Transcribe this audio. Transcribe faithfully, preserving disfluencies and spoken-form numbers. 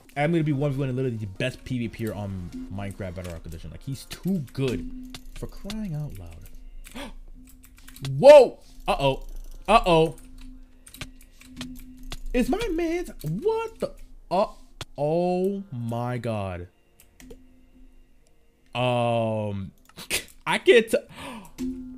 I'm gonna be one v one and literally the best PvPer on Minecraft Bedrock Edition. Like, he's too good for crying out loud. Whoa! Uh-oh. Uh-oh. Is my man's... What the... Uh, oh my god. Um... I get to...